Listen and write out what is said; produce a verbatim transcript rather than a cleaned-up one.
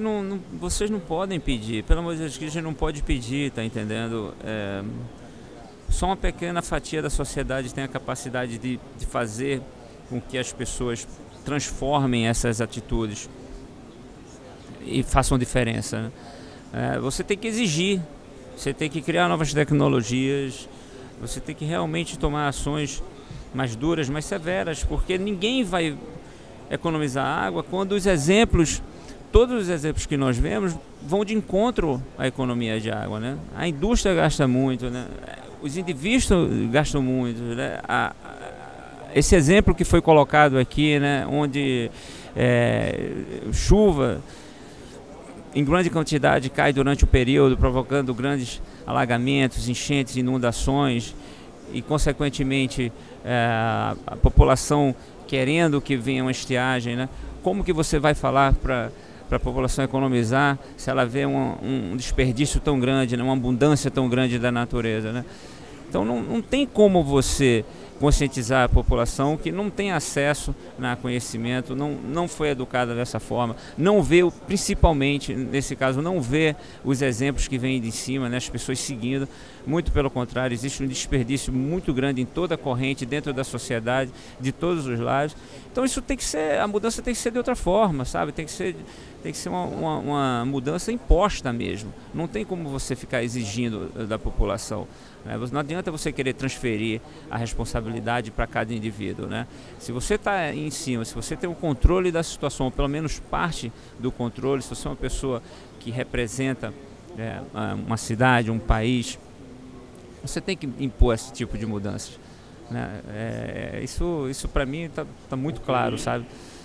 não, não, vocês não podem pedir, pelo amor de Deus, que a gente não pode pedir, tá entendendo? É, só uma pequena fatia da sociedade tem a capacidade de, de fazer com que as pessoas transformem essas atitudes e façam diferença, né? É, você tem que exigir, você tem que criar novas tecnologias, você tem que realmente tomar ações mais duras, mais severas, porque ninguém vai economizar água quando os exemplos, todos os exemplos que nós vemos, vão de encontro à economia de água, né? A indústria gasta muito, né? Os indivíduos gastam muito, né? A, a, esse exemplo que foi colocado aqui, né? Onde é, chuva em grande quantidade cai durante o período, provocando grandes alagamentos, enchentes, inundações e, consequentemente, é, a população querendo que venha uma estiagem, né? Como que você vai falar para para a população economizar se ela vê um, um desperdício tão grande, né? Uma abundância tão grande da natureza, né? Então não, não tem como você conscientizar a população que não tem acesso a conhecimento, não, não foi educada dessa forma, não vê, principalmente nesse caso, não vê os exemplos que vêm de cima, né, as pessoas seguindo. Muito pelo contrário, existe um desperdício muito grande em toda a corrente, dentro da sociedade, de todos os lados. Então isso tem que ser, a mudança tem que ser de outra forma, sabe? Tem que ser, tem que ser uma, uma, uma mudança imposta mesmo. Não tem como você ficar exigindo da população, né? Não adianta você querer transferir a responsabilidade para cada indivíduo, né? Se você está em cima, se você tem o controle da situação, ou pelo menos parte do controle, se você é uma pessoa que representa é, uma cidade, um país, você tem que impor esse tipo de mudanças, né? É, isso isso para mim está tá muito claro, sabe?